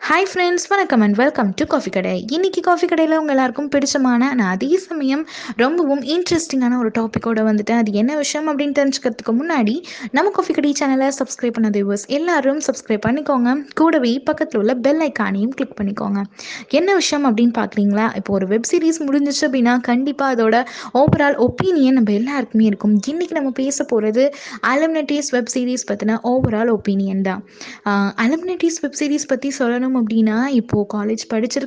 Hi friends, வணக்கம் and welcome to coffee கடை. இன்னைக்கு காஃபி கடையில் உங்கள் எல்லாருக்கும் பிடிச்சமான நான் அதே சமயம் ரொம்பவும் இன்ட்ரெஸ்டிங்கான ஒரு டாப்பிக்கோடு வந்துட்டேன். அது என்ன விஷயம் அப்படின்னு தெரிஞ்சுக்கிறதுக்கு முன்னாடி நம்ம காஃபி கடை சேனலை சப்ஸ்கிரைப் பண்ண வியூவர்ஸ் எல்லாரும் சப்ஸ்கிரைப் பண்ணிக்கோங்க. கூடவே பக்கத்தில் உள்ள பெல் ஐக்கானையும் கிளிக் பண்ணிக்கோங்க. என்ன விஷயம் அப்படின்னு பார்க்குறீங்களா? இப்போ ஒரு வெப் சீரிஸ் முடிஞ்சிச்சு அப்படின்னா கண்டிப்பாக அதோட ஓவரால் ஒப்பீனியன் நம்ம எல்லாருக்குமே இருக்கும். இன்றைக்கி நம்ம பேச போகிறது அலுமினிட்டிஸ் வெப் சீரிஸ் பற்றின ஓவரால் ஒப்பீனியன் தான். அலுமினிட்டிஸ் வெப் சீரிஸ் பற்றி சொல்லணும் அப்படின்னா, இப்போது காலேஜ்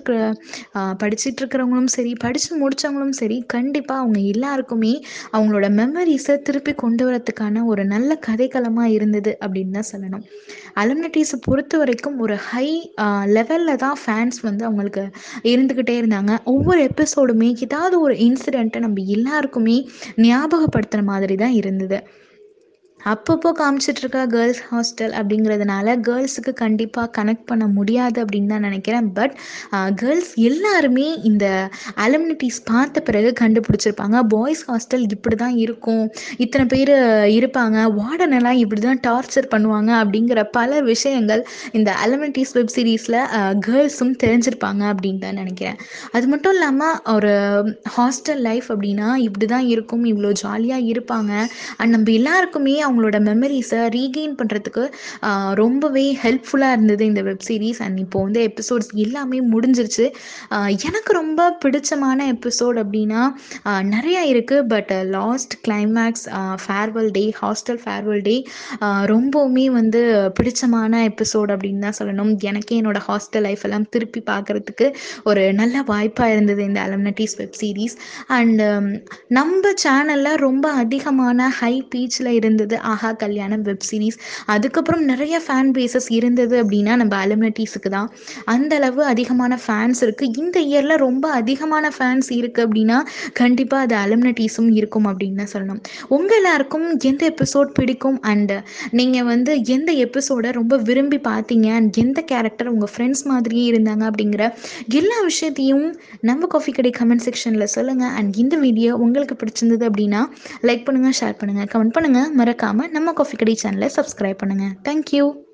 படிச்சுட்டு இருக்கிறவங்களும் சரி, படித்து முடித்தவங்களும் சரி, கண்டிப்பாக அவங்க எல்லாருக்குமே அவங்களோட மெமரிஸை திருப்பி கொண்டு வரத்துக்கான ஒரு நல்ல கதைக்களமாக இருந்தது அப்படின்னு தான் சொல்லணும். அலுமினிட்டிஸை பொறுத்த வரைக்கும் ஒரு ஹை லெவலில் தான் ஃபேன்ஸ் வந்து அவங்களுக்கு இருந்துக்கிட்டே இருந்தாங்க. ஒவ்வொரு எபிசோடுமே ஏதாவது ஒரு இன்சிடெண்ட்டை நம்ம எல்லாருக்குமே ஞாபகப்படுத்துகிற மாதிரி தான் இருந்தது. அப்பப்போ காமிச்சிட்ருக்க கேர்ள்ஸ் ஹாஸ்டல் அப்படிங்கிறதுனால கேர்ள்ஸுக்கு கண்டிப்பாக கனெக்ட் பண்ண முடியாது அப்படின்னு தான் நினைக்கிறேன். பட் கேர்ள்ஸ் எல்லாருமே இந்த அலுமினிட்டிஸ் பார்த்த பிறகு கண்டுபிடிச்சிருப்பாங்க. பாய்ஸ் ஹாஸ்டல் இப்படி தான் இருக்கும், இத்தனை பேர் இருப்பாங்க, வார்டனெல்லாம் இப்படி தான் டார்ச்சர் பண்ணுவாங்க அப்படிங்கிற பல விஷயங்கள் இந்த அலுமினிட்டிஸ் வெப் சீரிஸில் கேர்ள்ஸும் தெரிஞ்சிருப்பாங்க அப்படின்னு தான் நினைக்கிறேன். அது மட்டும் இல்லாமல் ஒரு ஹாஸ்டல் லைஃப் அப்படின்னா இப்படி தான் இருக்கும், இவ்வளோ ஜாலியாக இருப்பாங்க. அண்ட் நம்ம எல்லாருக்குமே அவங்களோட மெமரிஸை ரீகெயின் பண்ணுறதுக்கு ரொம்பவே ஹெல்ப்ஃபுல்லாக இருந்தது இந்த வெப் சீரிஸ். அண்ட் இப்போது வந்து எபிசோட்ஸ் எல்லாமே முடிஞ்சிருச்சு. எனக்கு ரொம்ப பிடிச்சமான எபிசோட் அப்படின்னா நிறையா இருக்குது. But last climax, farewell day, hostel farewell day ரொம்பவுமே வந்து பிடிச்சமான எபிசோட் அப்படின்னு தான் சொல்லணும். எனக்கே என்னோடய ஹாஸ்டல் லைஃப் எல்லாம் திருப்பி பார்க்குறதுக்கு ஒரு நல்ல வாய்ப்பாக இருந்தது இந்த அலுமினிட்டிஸ் வெப் சீரிஸ். அண்டு நம்ம சேனலில் ரொம்ப அதிகமான ஹை பீச்சில் இருந்தது ஆஹா கல்யாணம் வெப் சீரிஸ். அதுக்கப்புறம் நிறைய ஃபேன் பேசஸ் இருந்தது அப்படின்னா நம்ம அலுமினிட்டிஸுக்கு தான். அந்தளவு அதிகமான ஃபேன்ஸ் இருக்குது. இந்த இயரில் ரொம்ப அதிகமான ஃபேன்ஸ் இருக்குது அப்படின்னா கண்டிப்பாக அது அலுமினிட்டிஸும் இருக்கும் அப்படின்னு தான் சொல்லணும். உங்கள் எல்லாருக்கும் எந்த எபிசோட் பிடிக்கும் அண்டு நீங்கள் வந்து எந்த எபிசோடை ரொம்ப விரும்பி பார்த்தீங்க அண்ட் எந்த கேரக்டர் உங்கள் ஃப்ரெண்ட்ஸ் மாதிரியே இருந்தாங்க அப்படிங்கிற எல்லா விஷயத்தையும் நம்ம காஃபி கடை கமெண்ட் செக்ஷனில் சொல்லுங்கள். அண்ட் இந்த வீடியோ உங்களுக்கு பிடிச்சிருந்தது அப்படின்னா லைக் பண்ணுங்கள், ஷேர் பண்ணுங்கள், கமெண்ட் பண்ணுங்கள். மறக்காமல் நம்ம காஃபி கடை சேனலை சப்ஸ்கிரைப் பண்ணுங்கள். தேங்க்யூ.